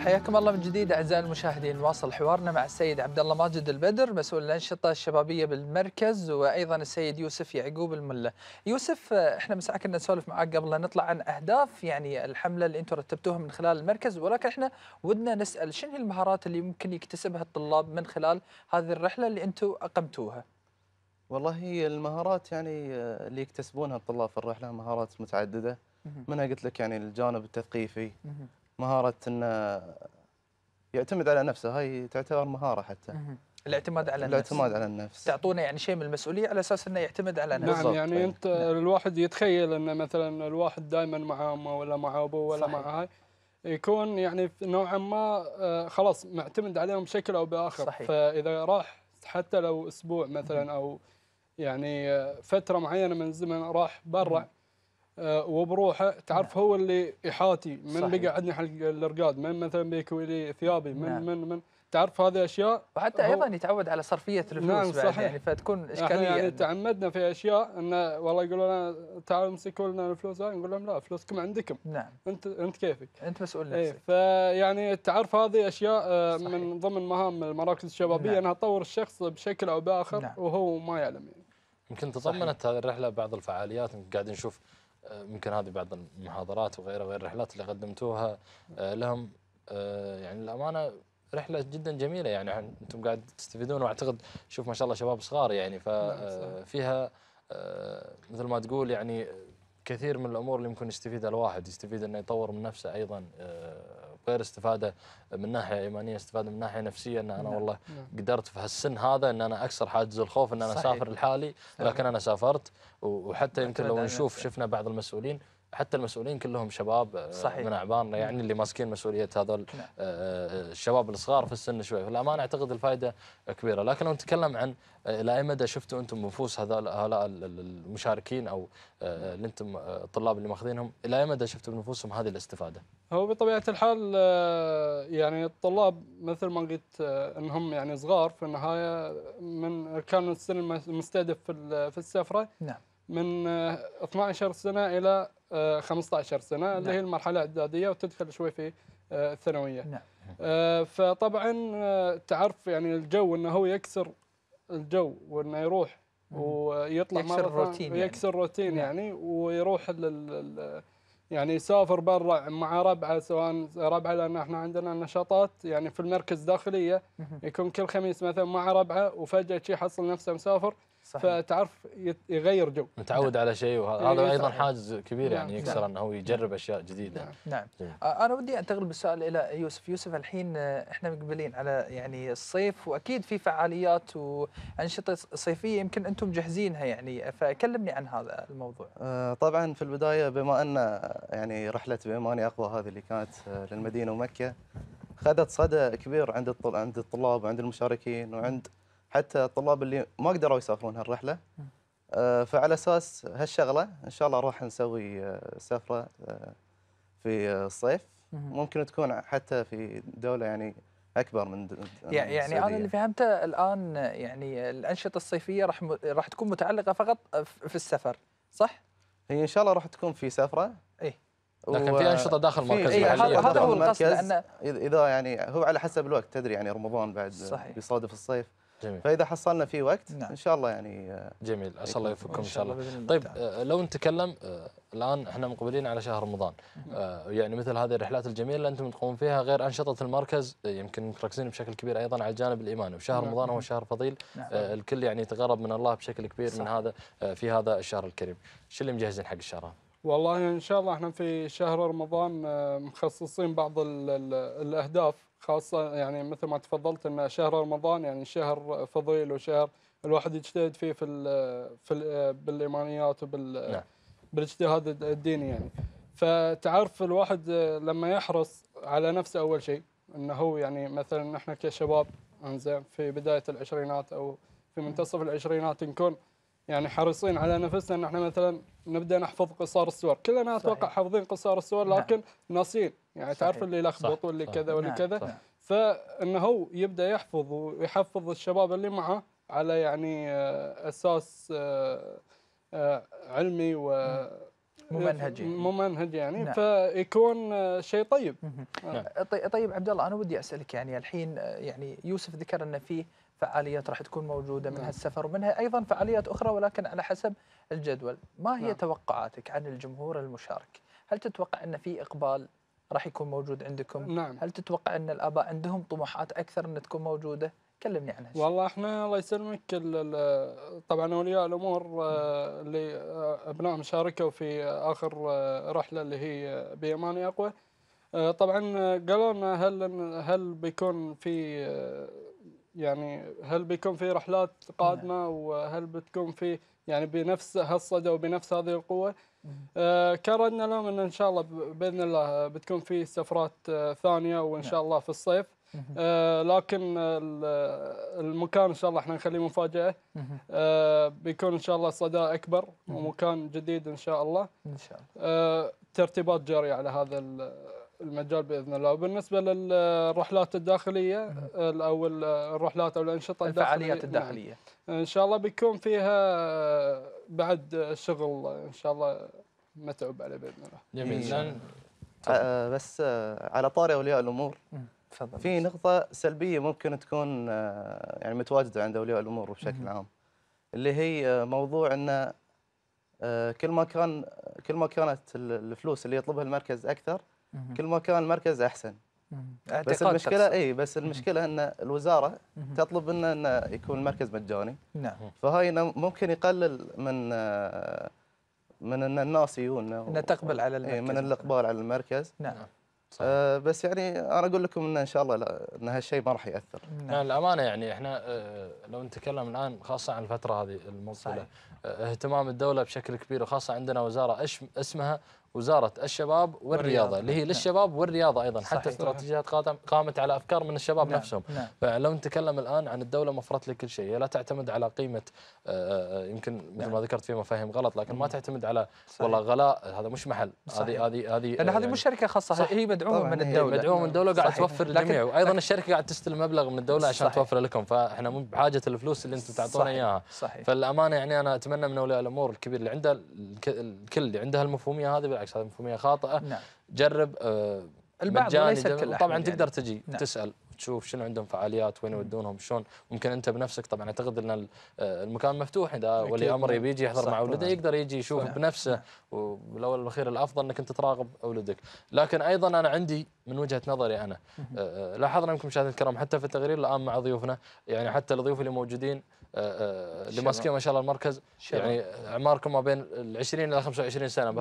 حياكم الله من جديد اعزائي المشاهدين. نواصل حوارنا مع السيد عبد الله ماجد البدر مسؤول الانشطه الشبابيه بالمركز، وايضا السيد يوسف يعقوب المله. يوسف، احنا من ساعه كنا نسولف معك قبل لا نطلع عن اهداف يعني الحمله اللي انتم رتبتوها من خلال المركز، ولكن احنا ودنا نسال شنو هي المهارات اللي ممكن يكتسبها الطلاب من خلال هذه الرحله اللي انتم اقمتوها؟ والله هي المهارات يعني اللي يكتسبونها الطلاب في الرحلة مهارات متعددة. مهم. منها قلت لك يعني الجانب التثقيفي، مهم. مهارة انه يعتمد على نفسه، هاي تعتبر مهارة حتى. مهم. الاعتماد على النفس. الاعتماد على النفس. تعطونا يعني شيء من المسؤوليه على اساس انه يعتمد على نفسه. نعم، بالضبط. يعني انت الواحد يتخيل ان مثلا الواحد دائما مع امه ولا مع ابوه ولا صحيح. مع هاي، يكون يعني نوعا ما خلاص معتمد عليهم بشكل او باخر. صحيح. فاذا راح حتى لو اسبوع مثلا او يعني فتره معينه من الزمن راح برا وبروحه، تعرف هو اللي يحاتي من صحيح. بيقعدني حق الارقاد، من مثلا بيكوي لي ثيابي، نعم. من تعرف هذه اشياء. وحتى ايضا يتعود على صرفيه الفلوس. نعم بعد صحيح. يعني فتكون احنا اشكاليه يعني عندنا. تعمدنا في اشياء انه والله يقولوا لنا تعالوا امسكوا لنا الفلوس هاي، نقول لهم لا، فلوسكم عندكم، نعم. انت كيفك. انت مسؤول ايه، نفسك. فيعني تعرف هذه اشياء صحيح. من ضمن مهام المراكز الشبابيه، نعم. انها تطور الشخص بشكل او باخر نعم. وهو ما يعلم يعني. يمكن تضمنت هذه الرحله بعض الفعاليات، قاعدين نشوف يمكن هذه بعض المحاضرات وغيرها غير الرحلات اللي قدمتوها لهم. يعني الامانه رحله جدا جميله، يعني انتم قاعد تستفيدون، واعتقد شوف ما شاء الله شباب صغار يعني، ففيها مثل ما تقول يعني كثير من الامور اللي ممكن يستفيدها الواحد، يستفيد انه يطور من نفسه ايضا، غير استفاده من ناحيه ايمانيه، استفاده من ناحيه نفسيه، ان انا والله قدرت في هالسن هذا ان انا اكسر حاجز الخوف، ان انا اسافر لحالي، ولكن انا سافرت. وحتى يمكن لو نشوف شفنا بعض المسؤولين، حتى المسؤولين كلهم شباب صحيح. من اعمارنا يعني، اللي ماسكين مسؤوليه هذول الشباب الصغار في السن شوي. فالامانه اعتقد الفائده كبيره. لكن لو نتكلم عن الى اي مدى شفتوا انتم نفوس هؤلاء المشاركين او اللي انتم الطلاب اللي ماخذينهم، الى اي مدى شفتوا بنفوسهم هذه الاستفاده؟ هو بطبيعه الحال يعني الطلاب مثل ما قلت انهم يعني صغار في النهايه، من كانوا السن المستهدف في السفره نعم من 12 سنه الى 15 سنه، اللي هي المرحله الاعداديه وتدخل شوي في الثانويه. نعم. فطبعا تعرف يعني الجو، انه هو يكسر الجو وانه يروح ويطلع يكسر الروتين، يكسر روتين يعني ويروح يعني يسافر برا مع ربعه، سواء ربعه، لان احنا عندنا نشاطات يعني في المركز داخليه، يكون كل خميس مثلا مع ربعه، وفجاه شي يحصل نفسه مسافر. صحيح. فتعرف يغير جو، متعود على شيء، وهذا ايضا حاجز كبير نعم. يعني يكسر انه هو يجرب اشياء جديده. نعم. انا ودي انتقل بالسؤال الى يوسف. يوسف، الحين احنا مقبلين على يعني الصيف، واكيد في فعاليات وانشطه صيفيه يمكن انتم مجهزينها يعني، فكلمني عن هذا الموضوع. طبعا في البداية بما ان يعني رحلة بإيماني أقوى هذه اللي كانت للمدينة ومكة خذت صدى كبير عند الطلاب وعند المشاركين وعند حتى الطلاب اللي ما قدروا يسافرون هالرحلة. فعلى اساس هالشغله ان شاء الله راح نسوي سفره في الصيف، ممكن تكون حتى في دوله يعني اكبر من يعني السعودية. انا اللي فهمته الان يعني الانشطه الصيفيه راح تكون متعلقه فقط في السفر، صح؟ هي ان شاء الله راح تكون في سفره، اي لكن في انشطه داخل مركز محلي. هذا هو القصد، لان اذا يعني هو على حسب الوقت، تدري يعني رمضان بعد صحيح. بيصادف الصيف. جميل. فاذا حصلنا فيه وقت نعم. ان شاء الله يعني جميل، اسال الله يوفقكم ان شاء الله. الله. طيب لو نتكلم الان احنا مقبلين على شهر رمضان، يعني مثل هذه الرحلات الجميله اللي انتم تقومون فيها، غير انشطه المركز يمكن مركزين بشكل كبير ايضا على الجانب الايماني، وشهر رمضان هو شهر فضيل. الكل يعني يتقرب من الله بشكل كبير صح. من هذا في هذا الشهر الكريم. شو اللي مجهزين حق الشهر هذا؟ والله ان شاء الله احنا في شهر رمضان مخصصين بعض الاهداف خاصه، يعني مثل ما تفضلت ان شهر رمضان يعني شهر فضيل وشهر الواحد يجتهد فيه بالايمانيات بالاجتهاد الديني يعني. فتعرف الواحد لما يحرص على نفسه اول شيء، انه هو يعني مثلا احنا كشباب انزين في بدايه العشرينات او في منتصف العشرينات نكون يعني حريصين على نفسنا ان احنا مثلا نبدا نحفظ قصار السور، كلنا اتوقع حافظين قصار السور لكن ناسين، يعني تعرف اللي يلخبط واللي كذا واللي كذا. فانه هو يبدا يحفظ ويحفظ الشباب اللي معه على يعني اساس علمي ممنهج يعني نعم. فيكون شيء طيب. نعم. طيب عبد الله، انا ودي اسالك يعني الحين يعني يوسف ذكر ان في فعاليات راح تكون موجوده، منها السفر ومنها ايضا فعاليات اخرى ولكن على حسب الجدول. ما هي توقعاتك عن الجمهور المشارك؟ هل تتوقع ان في اقبال راح يكون موجود عندكم؟ نعم. هل تتوقع ان الاباء عندهم طموحات اكثر ان تكون موجوده؟ كلمني عنها. والله احنا الله يسلمك طبعا اولياء الامور اللي ابنائهم شاركوا في اخر رحله اللي هي بايماني اقوى، طبعا قالوا لنا هل بيكون في يعني هل بيكون في رحلات قادمه وهل بتكون في يعني بنفس هالصدى وبنفس هذه القوه. كان ردنا لهم ان شاء الله باذن الله بتكون في سفرات ثانيه وان شاء الله في الصيف. لكن المكان ان شاء الله احنا نخليه مفاجاه. بيكون ان شاء الله صدى اكبر ومكان جديد ان شاء الله. ان شاء الله ترتيبات جاريه على هذا المجال باذن الله. وبالنسبه للرحلات الداخليه او الرحلات او الانشطه الفعاليات الداخليه ان شاء الله بيكون فيها بعد شغل ان شاء الله متعوب عليه باذن الله. جميل. بس على طاري اولياء الامور، تفضل. في نقطة سلبية ممكن تكون يعني متواجدة عند أولياء الأمور بشكل عام، اللي هي موضوع أن كل ما كانت الفلوس اللي يطلبها المركز أكثر، كل ما كان المركز أحسن. بس المشكلة أن الوزارة تطلب منا أن يكون المركز مجاني. نعم. فهاي ممكن يقلل من أن الناس يجون أن تقبل على المركز، من الإقبال على المركز. نعم. بس يعني انا اقول لكم ان شاء الله لا، ان هالشيء ما راح ياثر. يعني الامانه يعني احنا لو نتكلم الان خاصه عن الفتره هذه المقبله، اهتمام الدوله بشكل كبير، وخاصه عندنا وزاره اسمها وزاره الشباب والرياضه اللي هي للشباب والرياضه ايضا. حتى استراتيجيات قامت على افكار من الشباب نفسهم. فلو نتكلم الان عن الدوله مفرت لكل شيء، هي لا تعتمد على قيمه، يمكن مثل ما ذكرت في مفاهيم غلط، لكن ما تعتمد على والله غلاء، هذا مش محل. هذه لان هذه مش شركه خاصه، هي مدعومه من الدوله. مدعومه من الدوله قاعد توفر للجميع، وايضا الشركه قاعد تستلم مبلغ من الدوله عشان توفر لكم، فاحنا مو بحاجه الفلوس اللي انتم تعطونا اياها. فالامانه يعني انا اتمنى من اولياء الامور الكبير اللي عنده الكل اللي عنده المفهوميه هذه، بالعكس هذه مفهوميه خاطئه. جرب البعض وليس الكل. طبعا تقدر تجي تسال تشوف شنو عندهم فعاليات، وين يودونهم، شلون ممكن انت بنفسك. طبعا اعتقد ان المكان مفتوح، اذا ولي امر يبي يجي يحضر مع اولده يقدر يجي يشوف بنفسه، والاول والاخير الافضل انك انت تراقب اولدك. لكن ايضا انا عندي من وجهه نظري انا لاحظنا يمكن مشاهدينا الكرام حتى في التقرير الان مع ضيوفنا، يعني حتى الضيوف اللي موجودين اللي ماسكين ما شاء الله المركز، يعني اعماركم ما بين ال 20 الى 25 سنه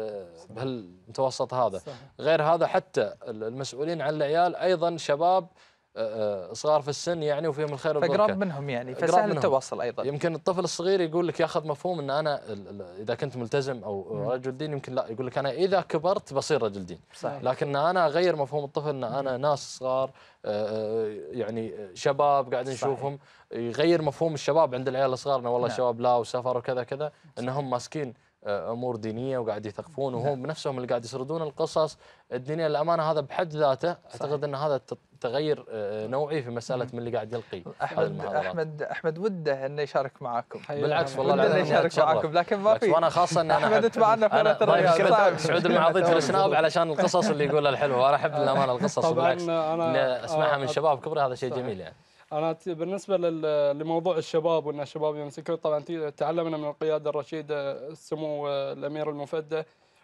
بهالمتوسط هذا. غير هذا حتى المسؤولين عن العيال ايضا شباب صغار في السن يعني، وفيهم الخير والبركه، فقراب منهم يعني، فسهل التواصل ايضا. يمكن الطفل الصغير يقول لك ياخذ مفهوم ان انا اذا كنت ملتزم او رجل دين، يمكن لا يقول لك انا اذا كبرت بصير رجل دين. صحيح. لكن انا اغير مفهوم الطفل ان انا ناس صغار يعني شباب قاعدين نشوفهم، يغير مفهوم الشباب عند العيال الصغار انه والله الشباب لا وسفر وكذا كذا، انهم ماسكين امور دينيه وقاعد يثقفون، وهم بنفسهم اللي قاعد يسردون القصص الدينيه. الامانه هذا بحد ذاته اعتقد ان هذا تغير نوعي في مساله من اللي قاعد يلقي احمد وده انه يشارك معاكم. بالعكس والله انه يشارك معاكم، لكن ما في. وانا خاصه ان احمد انت معنا في قناه الرياض سعود المعاضي في السناب علشان القصص اللي يقولها الحلوه، وانا احب الامانه القصص، بالعكس انا اسمعها من شباب كبرى، هذا شيء جميل يعني. أنا بالنسبة لموضوع الشباب وأن الشباب يمسكون، طبعا تعلمنا من القيادة الرشيدة سمو الأمير المفدى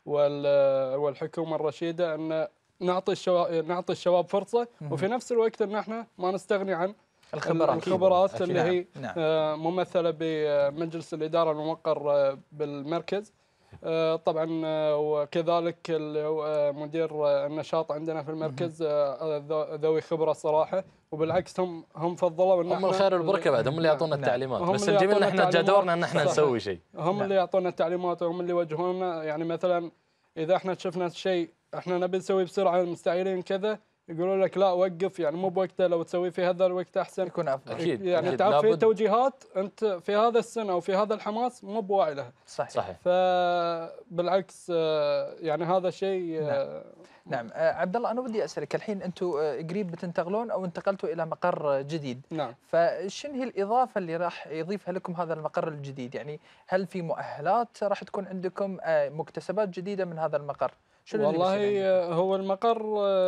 والحكومة الرشيدة أن نعطي الشباب فرصة، وفي نفس الوقت أن احنا ما نستغني عن الخبرات اللي هي ممثلة بمجلس الإدارة الموقر بالمركز. طبعا وكذلك مدير النشاط عندنا في المركز ذوي خبره صراحه، وبالعكس هم فضلوا ان هم الخير والبركه بعد، هم اللي يعطونا التعليمات، بس الجميل ان احنا جدورنا ان احنا نسوي شيء. هم اللي يعطونا التعليمات وهم اللي يوجهونا. يعني مثلا اذا احنا شفنا شيء احنا نبي نسويه بسرعه مستعجلين كذا، يقولوا لك لا وقف، يعني مو بوقته، لو تسويه في هذا الوقت احسن يكون افضل. اكيد يعني تعرف في توجيهات انت في هذا السن او في هذا الحماس مو بواعي لها. صحيح. فبالعكس يعني هذا شيء نعم. عبد الله، انا ودي اسالك الحين، انتم قريب بتنتقلون او انتقلتوا الى مقر جديد. نعم. فشنو هي الاضافه اللي راح يضيفها لكم هذا المقر الجديد؟ يعني هل في مؤهلات راح تكون عندكم، مكتسبات جديده من هذا المقر؟ شنو اللي بيصير والله عندكم؟ هو المقر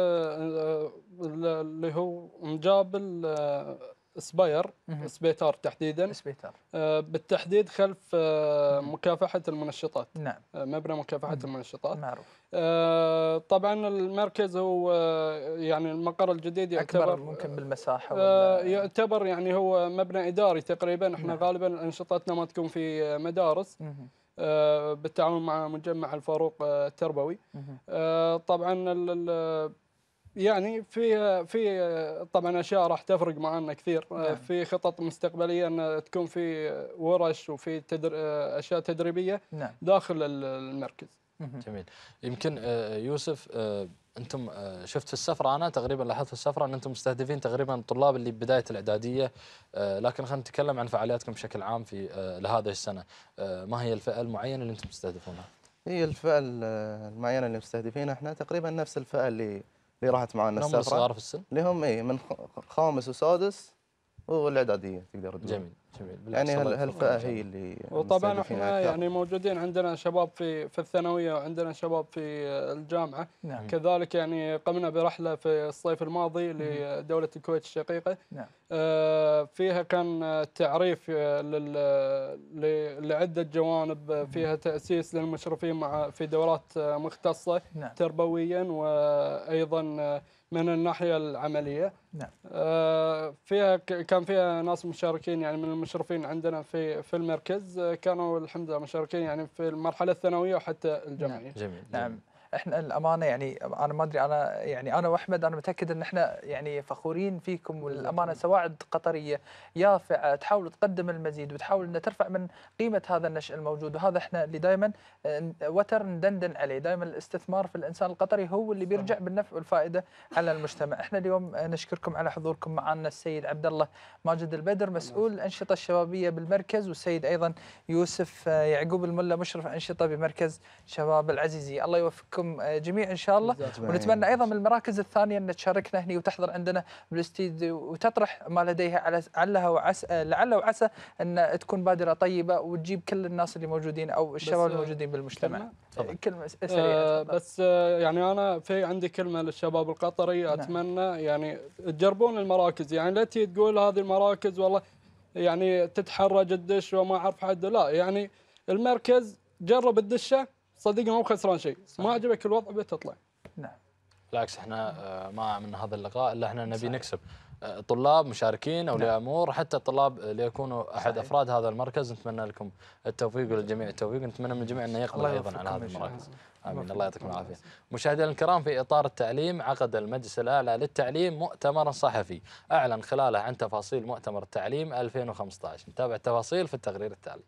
اللي هو مجابل سبيتار تحديدا، سبيتار. بالتحديد خلف مكافحة المنشطات. نعم. مبنى مكافحة المنشطات. معروف. طبعا المركز هو يعني المقر الجديد اكبر يعتبر ممكن بالمساحه يعتبر يعني هو مبنى إداري تقريبا. احنا نعم. غالبا أنشطتنا ما تكون في مدارس، بالتعاون مع مجمع الفاروق التربوي. طبعا يعني في طبعا اشياء راح تفرق معنا كثير. نعم. في خطط مستقبليه ان تكون في ورش وفي اشياء تدريبيه نعم. داخل المركز. جميل. يمكن يوسف، انتم شفت في السفره، انا تقريبا لاحظت في السفره ان انتم مستهدفين تقريبا الطلاب اللي بدايه الاعداديه، لكن خلينا نتكلم عن فعالياتكم بشكل عام في لهذه السنه. ما هي الفئه المعينه اللي انتم تستهدفونها؟ هي الفئه المعينه اللي مستهدفينها احنا تقريبا نفس الفئه اللي راحت معنا السفره. هم الصغار في السن؟ اللي هم من خامس وسادس والاعداديه تقدر تقول. جميل جميل. يعني هالفئه هي اللي وطبعا احنا يعني موجودين، عندنا شباب في الثانويه وعندنا شباب في الجامعه. نعم. كذلك يعني قمنا برحله في الصيف الماضي لدوله الكويت الشقيقه. نعم. فيها كان تعريف لعده جوانب، فيها تاسيس للمشرفين في دورات مختصه. نعم. تربويا وايضا من الناحيه العمليه. نعم. فيها كان فيها ناس مشاركين يعني من المشرفين عندنا في المركز، كانوا الحمد لله مشاركين يعني في المرحله الثانويه وحتى الجامعيه. جميل. نعم. احنا الامانه يعني انا ما ادري، انا واحمد انا متاكد ان احنا يعني فخورين فيكم، والامانه سواعد قطريه يافعه تحاول تقدم المزيد وتحاول ان ترفع من قيمه هذا النشء الموجود، وهذا احنا اللي دائما وتر ندندن عليه. دائما الاستثمار في الانسان القطري هو اللي بيرجع بالنفع والفائده على المجتمع. احنا اليوم نشكركم على حضوركم معنا السيد عبد الله ماجد البدر مسؤول الانشطه الشبابيه بالمركز، والسيد ايضا يوسف يعقوب الملا مشرف انشطه بمركز شباب العزيزي. الله يوفقكم جميعا ان شاء الله، ونتمنى ايضا من المراكز الثانيه ان تشاركنا هنا وتحضر عندنا بالاستديو وتطرح ما لديها لعل وعسى ان تكون بادره طيبه وتجيب كل الناس اللي موجودين او الشباب الموجودين بالمجتمع. كلمه سريعه. بس يعني انا في عندي كلمه للشباب القطري، اتمنى يعني تجربون المراكز. يعني لا تقول هذه المراكز والله يعني تتحرج الدش وما اعرف حد، لا يعني المركز جرب الدشه صدقني مو خسران شيء. ما عجبك الوضع بتطلع. نعم. بالعكس احنا ما من هذا اللقاء الا احنا نبي نكسب طلاب مشاركين اولياء امور، حتى الطلاب اللي يكونوا احد افراد هذا المركز. نتمنى لكم التوفيق وللجميع التوفيق، ونتمنى من الجميع انه يقبل ايضا على هذه المراكز. امين. الله يعطيكم العافيه. مشاهدينا الكرام، في اطار التعليم عقد المجلس الاعلى للتعليم مؤتمرا صحفي اعلن خلاله عن تفاصيل مؤتمر التعليم 2015. نتابع التفاصيل في التقرير التالي.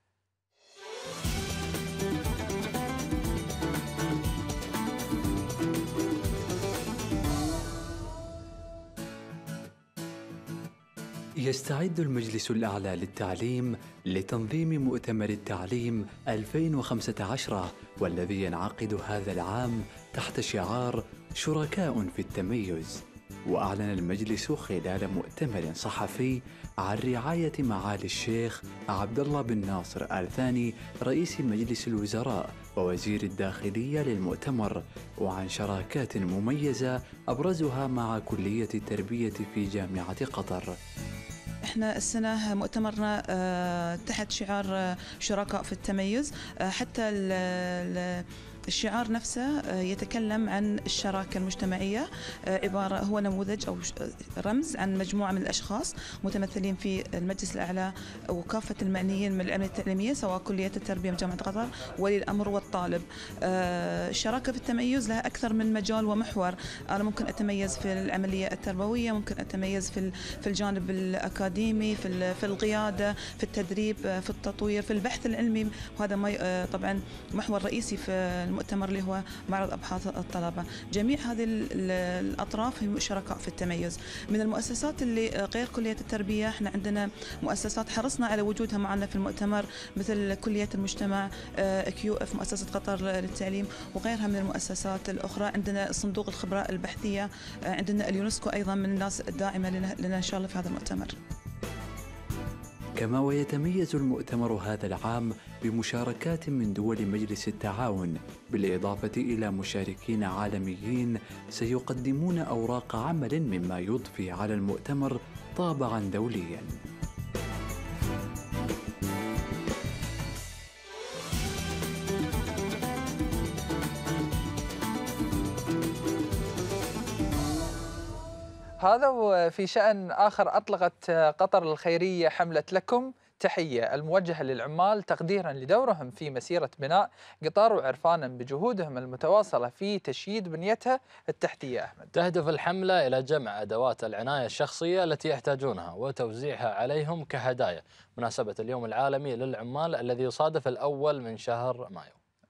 يستعد المجلس الأعلى للتعليم لتنظيم مؤتمر التعليم 2015، والذي ينعقد هذا العام تحت شعار شركاء في التميز. وأعلن المجلس خلال مؤتمر صحفي عن رعاية معالي الشيخ عبد الله بن ناصر آل ثاني رئيس مجلس الوزراء ووزير الداخلية للمؤتمر، وعن شراكات مميزة أبرزها مع كلية التربية في جامعة قطر. احنا السنة مؤتمرنا تحت شعار شركاء في التميز. حتى الشعار نفسه يتكلم عن الشراكة المجتمعية، عبارة هو نموذج أو رمز عن مجموعة من الأشخاص متمثلين في المجلس الأعلى وكافة المعنيين من العملية التعليمية سواء كلية التربية من جامعة قطر، ولي الأمر والطالب. الشراكة في التميز لها أكثر من مجال ومحور. أنا ممكن أتميز في العملية التربوية، ممكن أتميز في الجانب الأكاديمي، في القيادة، في التدريب، في التطوير، في البحث العلمي، وهذا طبعا محور رئيسي في المؤتمر اللي هو معرض أبحاث الطلبة. جميع هذه الأطراف هم شركاء في التميز. من المؤسسات اللي غير كلية التربية احنا عندنا مؤسسات حرصنا على وجودها معنا في المؤتمر مثل كلية المجتمع، QF مؤسسة قطر للتعليم وغيرها من المؤسسات الأخرى. عندنا صندوق الخبرة البحثية، عندنا اليونسكو أيضا من الناس الداعمة لنا إن شاء الله في هذا المؤتمر. كما ويتميز المؤتمر هذا العام بمشاركات من دول مجلس التعاون، بالإضافة إلى مشاركين عالميين سيقدمون أوراق عمل مما يضفي على المؤتمر طابعاً دولياً. هذا وفي شأن آخر، أطلقت قطر الخيرية حملة لكم تحية الموجهة للعمال تقديرا لدورهم في مسيرة بناء قطار وعرفانا بجهودهم المتواصلة في تشييد بنيتها التحتية. أحمد، تهدف الحملة إلى جمع أدوات العناية الشخصية التي يحتاجونها وتوزيعها عليهم كهدايا مناسبة اليوم العالمي للعمال الذي يصادف الأول من شهر مايو.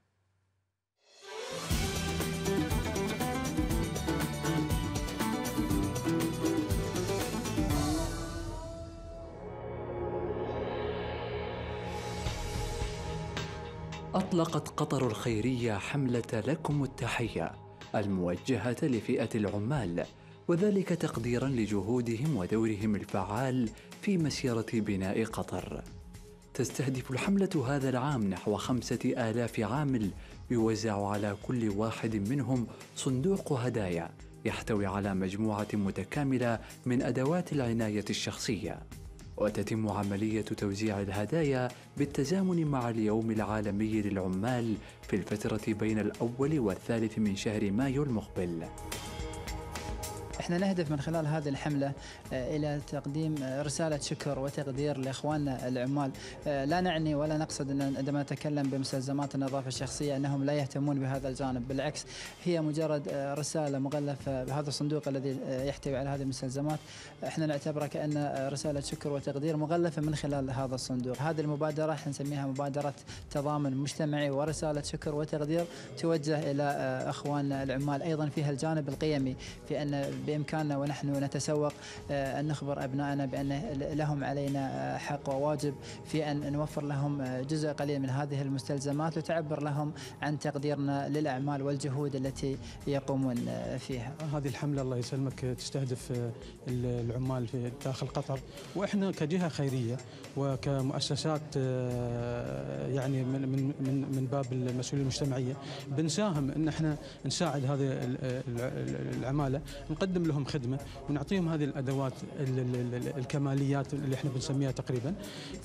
أطلقت قطر الخيرية حملة لكم التحية الموجهة لفئة العمال، وذلك تقديراً لجهودهم ودورهم الفعال في مسيرة بناء قطر. تستهدف الحملة هذا العام نحو 5000 عامل يوزع على كل واحد منهم صندوق هدايا يحتوي على مجموعة متكاملة من أدوات العناية الشخصية. وتتم عملية توزيع الهدايا بالتزامن مع اليوم العالمي للعمال في الفترة بين الأول والثالث من شهر مايو المقبل. احنا نهدف من خلال هذه الحملة إلى تقديم رسالة شكر وتقدير لإخواننا العمال. لا نعني ولا نقصد أن عندما نتكلم بمستلزمات النظافة الشخصية أنهم لا يهتمون بهذا الجانب، بالعكس هي مجرد رسالة مغلفة بهذا الصندوق الذي يحتوي على هذه المستلزمات، احنا نعتبرها كأن رسالة شكر وتقدير مغلفة من خلال هذا الصندوق. هذه المبادرة احنا نسميها مبادرة تضامن مجتمعي ورسالة شكر وتقدير توجه إلى إخواننا العمال. أيضا فيها الجانب القيمي في أن بإمكاننا ونحن نتسوق أن نخبر أبنائنا بأن لهم علينا حق وواجب في أن نوفر لهم جزء قليل من هذه المستلزمات وتعبر لهم عن تقديرنا للأعمال والجهود التي يقومون فيها. هذه الحملة الله يسلمك تستهدف العمال في داخل قطر، وإحنا كجهة خيرية وكمؤسسات يعني من باب المسؤولية المجتمعية بنساهم أن احنا نساعد هذه العمالة، نقدم لهم خدمة ونعطيهم هذه الأدوات الكماليات اللي احنا بنسميها تقريبا.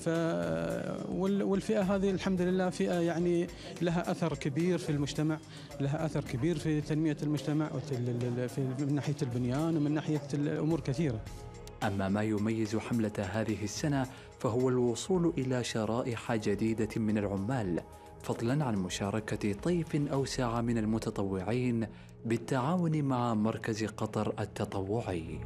والفئة هذه الحمد لله فئة يعني لها أثر كبير في المجتمع، لها أثر كبير في تنمية المجتمع من ناحية البنيان ومن ناحية الأمور كثيرة. أما ما يميز حملة هذه السنة فهو الوصول إلى شرائح جديدة من العمال، فضلاً عن مشاركة طيف أوسع من المتطوعين بالتعاون مع مركز قطر التطوعي.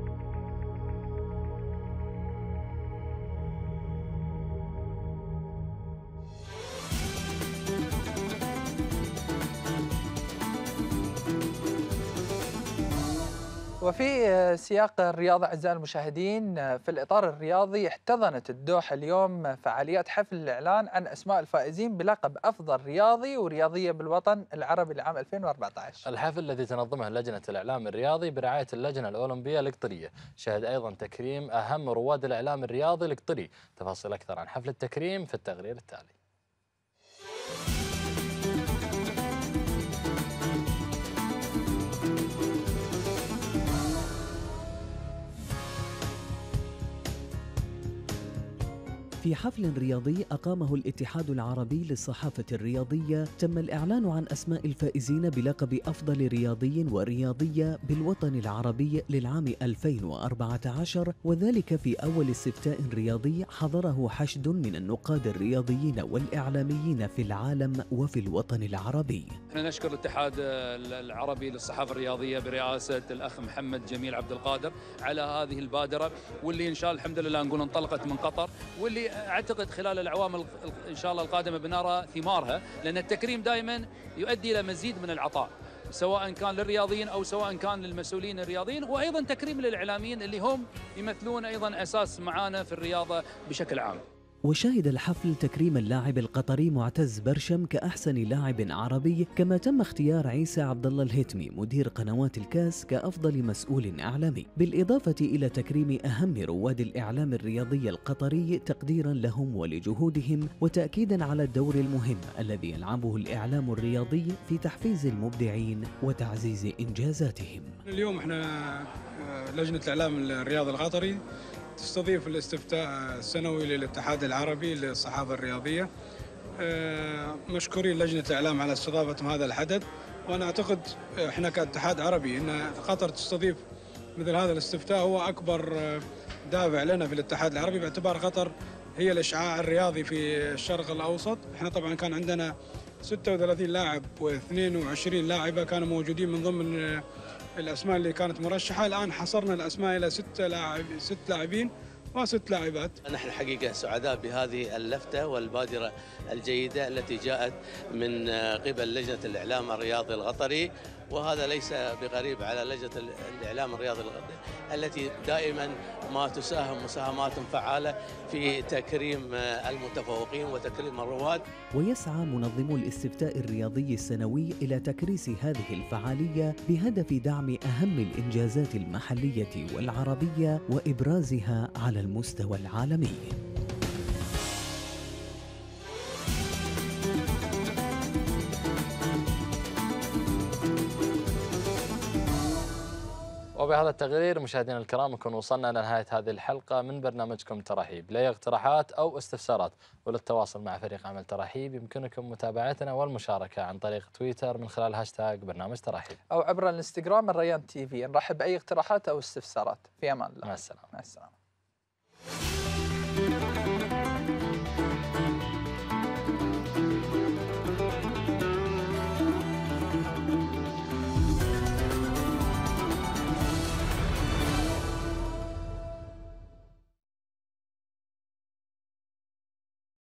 وفي سياق الرياضة أعزائي المشاهدين، في الإطار الرياضي احتضنت الدوحة اليوم فعاليات حفل الإعلان عن أسماء الفائزين بلقب أفضل رياضي ورياضية بالوطن العربي لعام 2014. الحفل الذي تنظمه لجنة الإعلام الرياضي برعاية اللجنة الأولمبية القطرية شهد أيضا تكريم أهم رواد الإعلام الرياضي القطري. تفاصيل أكثر عن حفل التكريم في التقرير التالي. في حفل رياضي أقامه الاتحاد العربي للصحافة الرياضية تم الإعلان عن أسماء الفائزين بلقب أفضل رياضي ورياضية بالوطن العربي للعام 2014، وذلك في أول استفتاء رياضي حضره حشد من النقاد الرياضيين والإعلاميين في العالم وفي الوطن العربي. احنا نشكر الاتحاد العربي للصحافة الرياضية برئاسة الأخ محمد جميل عبد القادر على هذه البادرة، واللي إن شاء الله الحمد لله نقول انطلقت من قطر، واللي وهذه اعتقد خلال الاعوام ان شاء الله القادمه بنرى ثمارها، لان التكريم دائما يؤدي الى مزيد من العطاء، سواء كان للرياضيين او سواء كان للمسؤولين الرياضيين، وايضا تكريم للاعلاميين اللي هم يمثلون ايضا اساس معانا في الرياضه بشكل عام. وشهد الحفل تكريم اللاعب القطري معتز برشم كأحسن لاعب عربي، كما تم اختيار عيسى عبد الله الهتمي مدير قنوات الكاس كأفضل مسؤول إعلامي، بالإضافة إلى تكريم أهم رواد الإعلام الرياضي القطري تقديرا لهم ولجهودهم، وتأكيدا على الدور المهم الذي يلعبه الإعلام الرياضي في تحفيز المبدعين وتعزيز إنجازاتهم. اليوم احنا لجنة الإعلام الرياضي القطري تستضيف الاستفتاء السنوي للاتحاد العربي للصحافة الرياضية. مشكورين لجنة الإعلام على استضافة هذا الحدث، وأنا أعتقد إحنا كاتحاد عربي أن قطر تستضيف مثل هذا الاستفتاء هو أكبر دافع لنا في الاتحاد العربي، باعتبار قطر هي الإشعاع الرياضي في الشرق الأوسط. إحنا طبعا كان عندنا 36 لاعب و22 لاعبة كانوا موجودين من ضمن الأسماء اللي كانت مرشحة. الآن حصرنا الأسماء إلى 6 لاعبين و6 لاعبات. نحن حقيقة سعداء بهذه اللفتة والبادرة الجيدة التي جاءت من قبل لجنة الإعلام الرياضي القطري، وهذا ليس بغريب على لجنة الإعلام الرياضي القطري التي دائما ما تساهم مساهمات فعالة في تكريم المتفوقين وتكريم الرواد. ويسعى منظمو الاستفتاء الرياضي السنوي إلى تكريس هذه الفعالية بهدف دعم أهم الإنجازات المحلية والعربية وإبرازها على المستوى العالمي. وبهذا التقرير مشاهدينا الكرام نكون وصلنا لنهاية هذه الحلقة من برنامجكم تراحيب. لأي اقتراحات أو استفسارات وللتواصل مع فريق عمل تراحيب يمكنكم متابعتنا والمشاركة عن طريق تويتر من خلال هاشتاج برنامج تراحيب أو عبر الانستغرام الريان TV. نرحب بأي اقتراحات أو استفسارات. في أمان الله. مع السلامة. مع السلامة.